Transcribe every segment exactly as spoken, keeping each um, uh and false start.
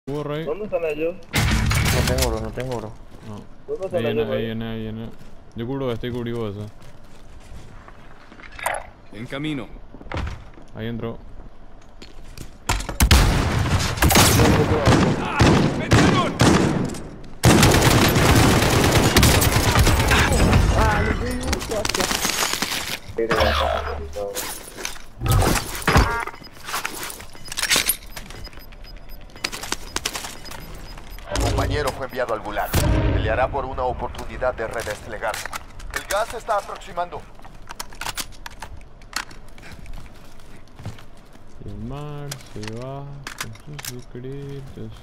¿Hubo rey? ¿Dónde están ellos? No tengo oro, no tengo oro. No. ¿Dónde Ahí están viene, ellos? ahí viene, ahí viene. Yo cubro este y cubrí vos ese. En camino. Ahí entró. ¡Metieron! Ah, le di un cuatro. Pero ya está complicado. Un compañero fue enviado al Gulag. Peleará por una oportunidad de redesplegarse. El gas se está aproximando. El mar se va con sus secretos.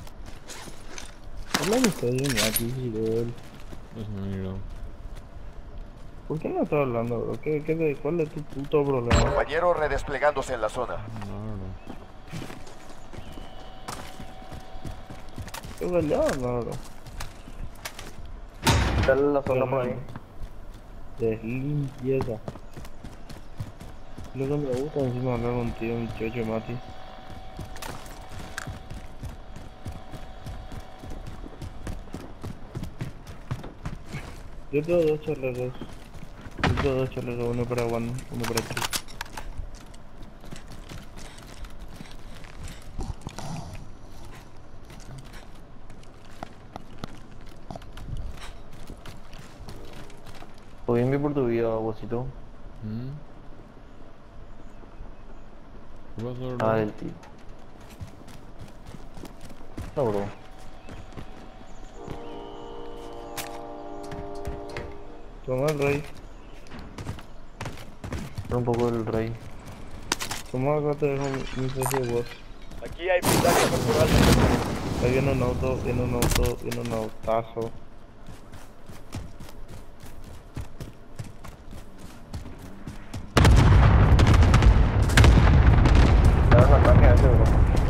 ¿Cómo me está yendo aquí, Gil? No se me miró. ¿Por qué no estás hablando, bro? ¿Qué, qué de, ¿Cuál es tu puto problema? Compañero redesplegándose en la zona. No, ¿Qué verdad, no, bro? Dale la zona por ahí. De limpieza. Lo que me gusta encima hablar contigo, muchacho Mati. Yo tengo dos charleros. Yo tengo dos charleros, uno para Juan, uno para ti. Voy bien por tu vida, Bocito. ¿Mm? ¿Qué pasó, bro? Ah, el tío. No, bro. Toma el rey. Era un poco el rey. Toma acá te dejo mi, mi precio de voz. Aquí hay blindaje corporal. Ahí viene un auto, viene un auto, viene un autazo. Le das ataque a ese, bro.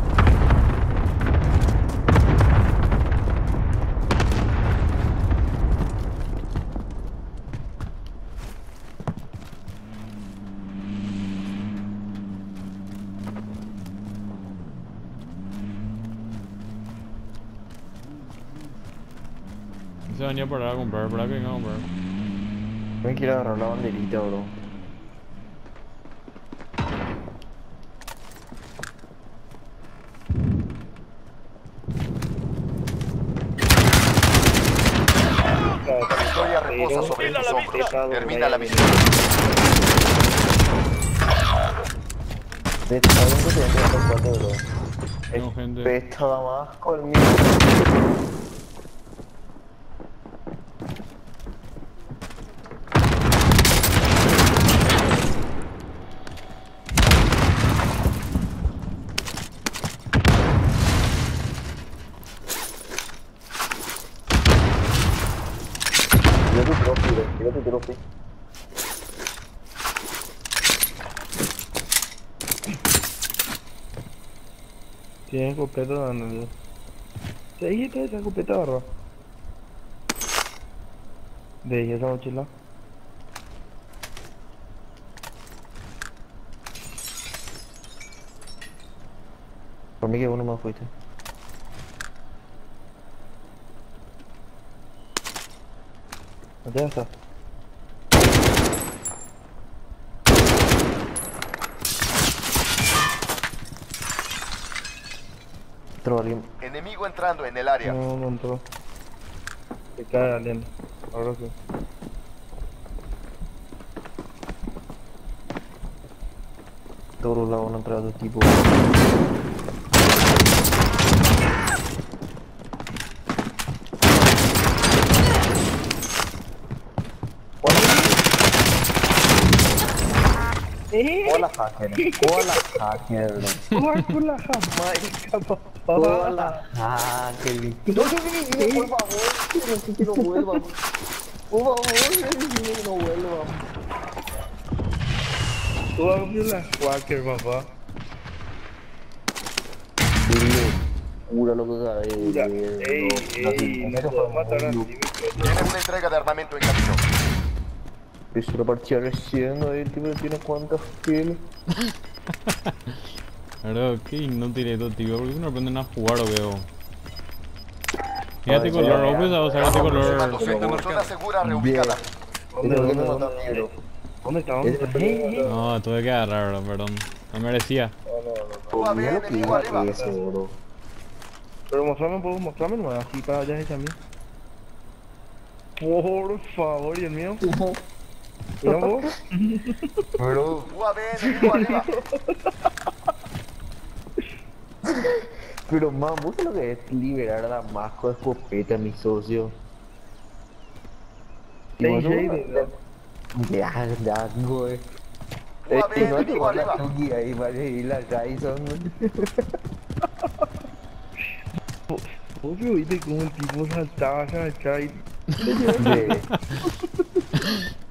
Se venía a parar a comprar, para que venga a comprar. Tengo que ir a agarrar la banderita, bro. La victoria reposa sobre tus hombros. Termina la misión. De hecho, ¿sabes que te voy a hacer cuatro, bro? No, gente. Pesta más conmigo. Tira tu trophy, bro. Tira tu trophy. Tiene escopeta, dándole. ¿Te dijiste esa escopeta, barba? De ahí esa mochila. Por mí que uno más fuiste. Ya está. Entró alguien. Enemigo entrando en el área. No, no entró. Se cae alien. Ahora sí. Todos los lados no entra de tipo. Hola, hacker. Hola, hacker. ¡Hola, Jamaica, papá! Hola, hacker. No, no, no, por favor. Necesito que no vuelva. Por favor, necesito que no vuelva. ¡Hola, Quaker, papá! Cura lo que cae. Mira, ey, ey, no puedo matar a ti. Tiene una entrega de armamento en camino. Es una partida recién, ahí el tipo tiene cuántas kills. Pero qué inútil estos tíos, ¿por qué no aprenden a jugar o veo? Fíjate color, vos pensabas sacarte color. Aproximándose. Zona segura reubicada. ¿Dónde, ¿Dónde dónde, mató dónde, a negro? ¿Dónde está? ¿Dónde está? Hey, hey. No, tuve que agarrarlo, perdón. No merecía. U A V Mira lo que enemigo iba arriba. que ese, bro. Pero mostrame un poco, mostrame nomás, así para allá esa mía. Por favor, Dios mío. Mira vos. Bro, U A V enemigo arriba. pero man, ¿vos sabés lo que es liberar la masco de escopeta, mi socio? Y Hey, vos no- hey, de- Ya, ya, güey. U A V Eh, no te enemigo con la arriba. Tuki ahí, vale, y la Tyson. Vos viste cómo el tipo saltaba, saltaba y... Sí.